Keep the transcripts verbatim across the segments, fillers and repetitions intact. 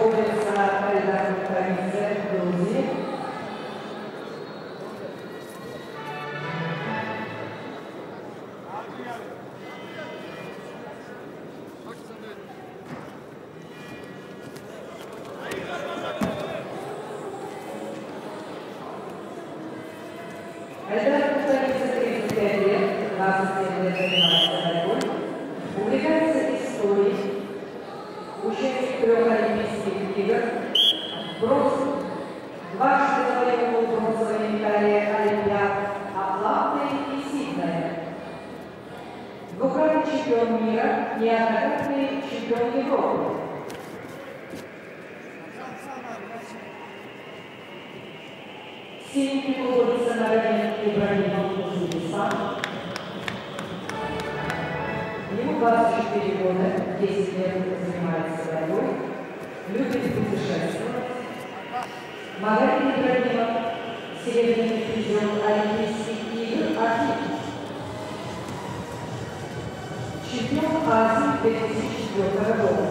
Svolgerà la conferenza così. Alla conferenza di serie, la sessione публикация историй, участник трех олимпийских игр, бронз, дважды завоевал бронзовые медали Олимпиад Атланты и Сиднея, двукратный чемпион мира, неоднократный чемпион Европы. Синий клубовица на районе Ибрагимов, Узбекистан. Ему двадцать четыре года, десять лет занимается борьбой, любит путешествовать. Магарин Ибрагимов, серебряный призер Олимпийских игр Афины. Чемпион Азии две тысячи четвёртого года.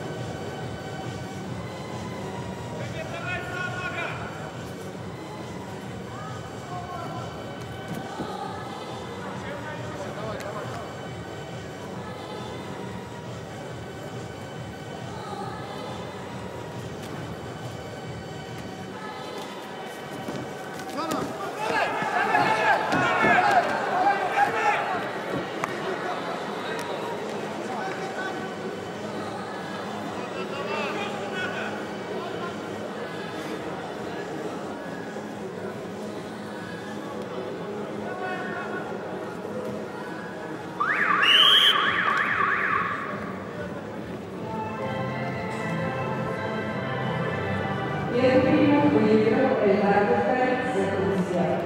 Первым выиграл Эльдар Кавказец, друзья.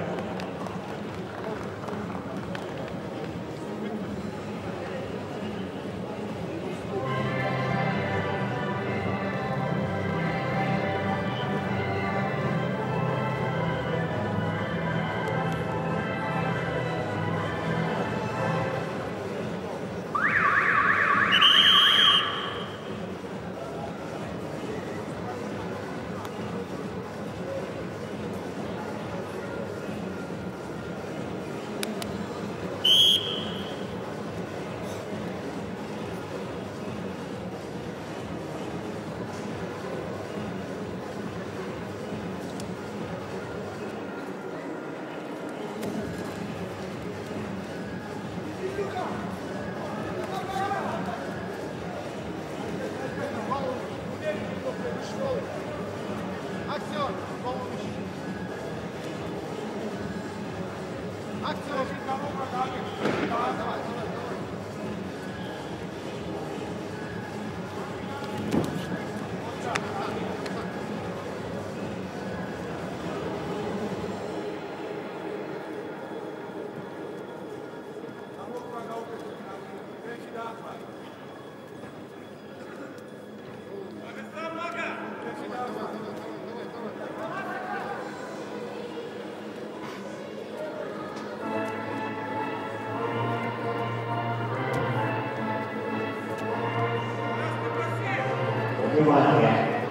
Внимание!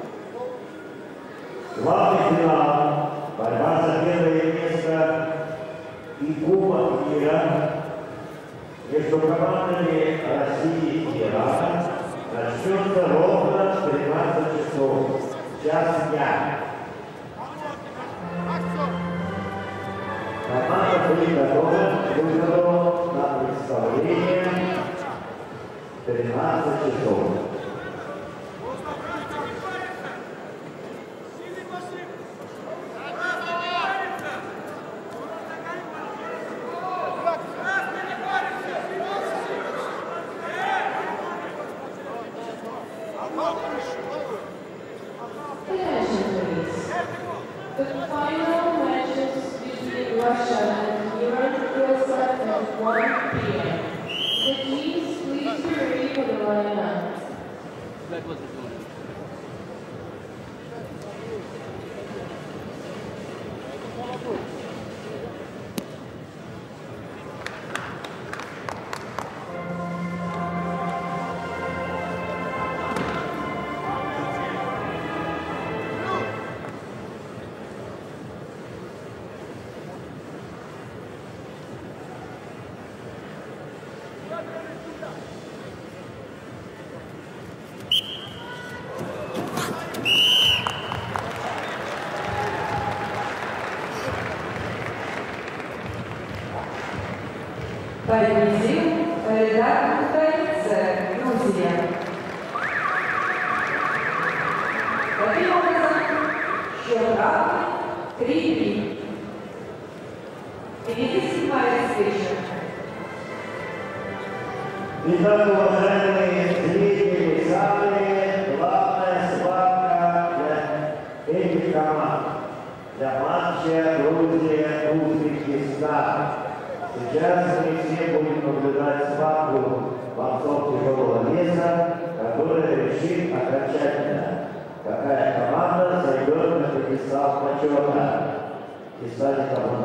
Главный финал, борьба за первое место и Кубок мира между командами России и Ирана начнется ровно в тринадцать часов, час дня. Команда будет готова к выходу на представление в тринадцать часов. The final matches between Russia and Iran will start at one p m The teams, please be ready for the lineup. That was the goal. решит окончательно, какая команда зайдет на пьедестал почета и станет обладателем